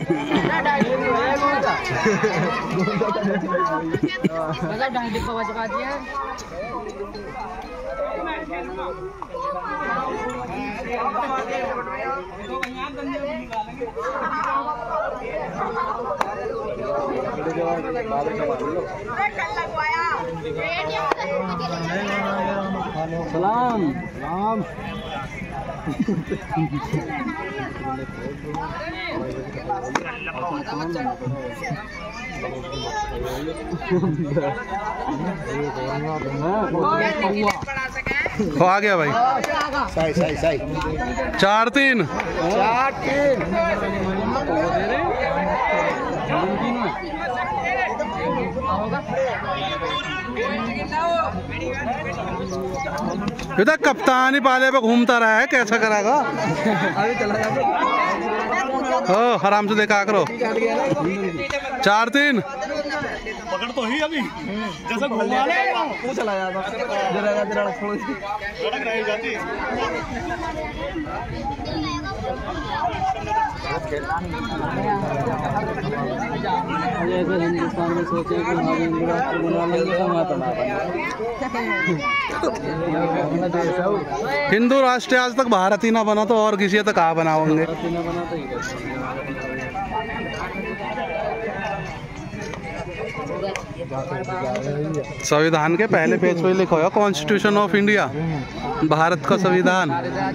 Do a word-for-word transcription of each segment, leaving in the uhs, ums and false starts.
सलाम सलाम। हो आ गया भाई। सही सही सही। चार तीन चार तीन। इधर कप्तान ही पाले पे घूमता रहा है, कैसा कराएगा? अभी चला जाता। हो आराम से देखा करो। चार तीन पकड़ तो ही अभी जैसा घुमा वो चला जाता। जरा जरा थोड़ी सी लड़क रही जाती। जैसे हिंदुस्तान में सोचे कि हाँ हिंदू राष्ट्र बनवा लेंगे तो वहाँ तो ना हिंदू राष्ट्र आज तक भारत ही ना बना तो और किसी तक कहाँ बनाओगे? संविधान के पहले पेज पे लिखा हुआ कॉन्स्टिट्यूशन ऑफ इंडिया, भारत का संविधान।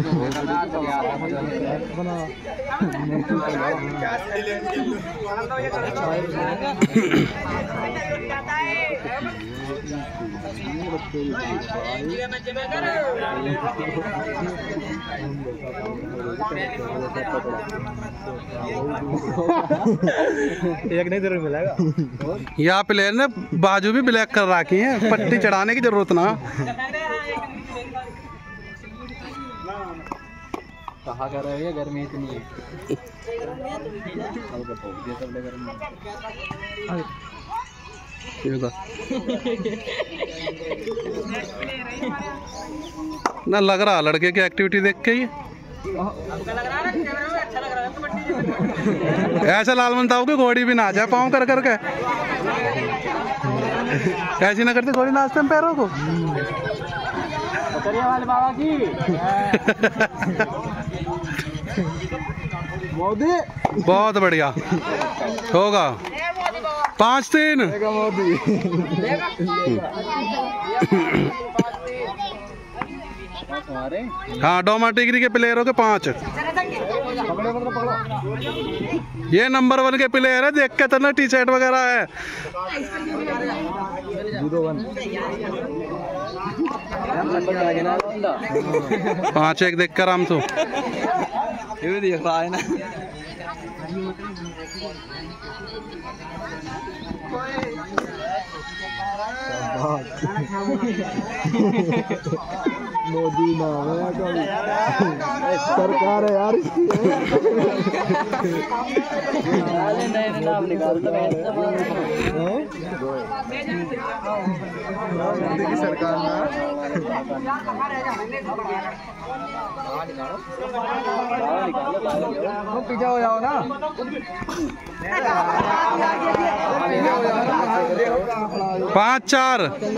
एक नहीं जरूर मिलेगा। यहाँ प्लेयर ने बाजू भी ब्लैक कर रखी है, पट्टी चढ़ाने की जरूरत ना। कहा कर रहे हैं गर्मी इतनी है। ना लग रहा लड़के की एक्टिविटी देख के ही ऐसा लाल मनताओ की घोड़ी भी ना जाए पाँव कर करके। ऐसी ना करते घोड़ी नाचते हैं पैरों को। वाले बाबा की मोदी बहुत बढ़िया होगा। पाँच तीन मोदी। हाँ डोमा टिगरी के प्लेयरों के पाँच। ये नंबर वन के प्लेयर है, देख के तो ना टी शर्ट वगैरह है। पाँच एक देख कर हम तो ये देख रहा है ना। मोदी नाम है सरकार है यार इसकी। नाम निकालता मोदी की सरकार ना। पीछे हो जाओ ना। पाँच चार।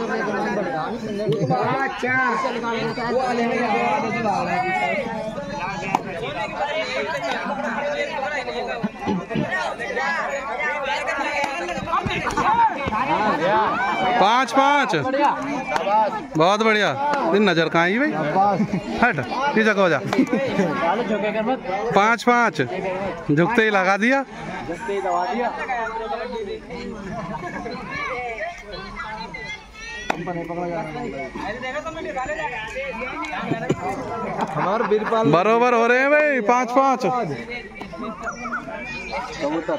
पाँच पाँच बहुत बढ़िया। दिन नजर कहाँ आई भाई, हट की जगह हो जा। पाँच पाँच झुकते ही लगा दिया। हमारे बीरपाल बरोबर हो रहे हैं भाई। पाँच पाँच कबूतर।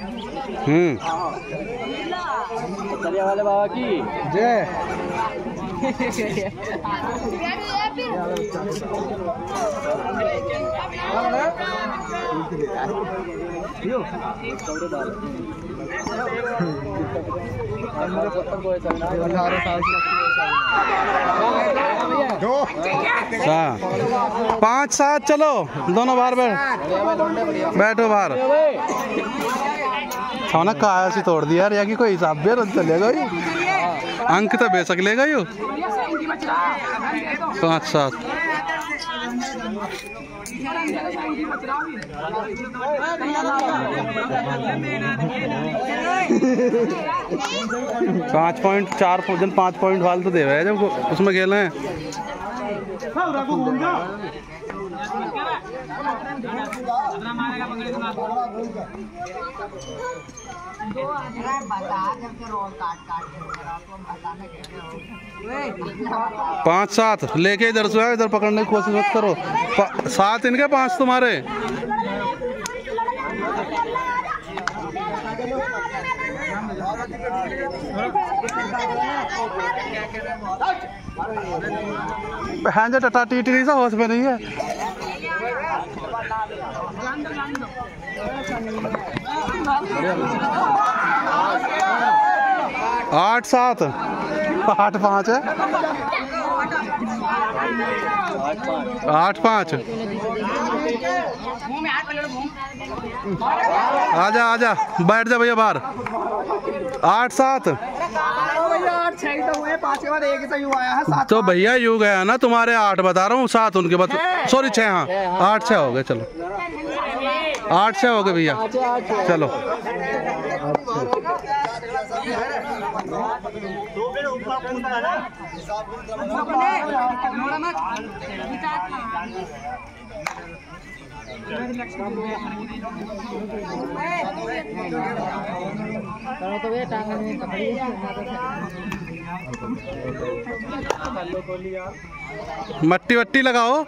हम्म वाले बाबा की जय। पाँच सात चलो दोनों बाहर बैठ बैठो बाहर। खाना कहा सी तोड़ दिया यार, या कि कोई हिसाब भी रन चलेगा ही, अंक तो बेचक लेगा यू। पाँच सात पाँच पॉइंट चार जन पाँच पॉइंट वाल तो दे रहे हैं जब उसमें खेल रहे हैं। पाँच सात लेके इधर से इधर पकड़ने की कोशिश मत करो। सात इनके पाँच तुम्हारे। बहन जो टटा टी टी सा होश में नहीं है। आठ सात आठ पाँच है। आठ पाँच आजा आजा बैठ जा भैया बाहर। आठ सात तो भैया यू गया ना तुम्हारे। आठ बता रहा हूँ, सात उनके बता, सॉरी छः। हाँ आठ छः हो गए। चलो आठ छः हो गए भैया। चलो तो वे टांग में पकड़ी मट्टी वट्टी लगाओ।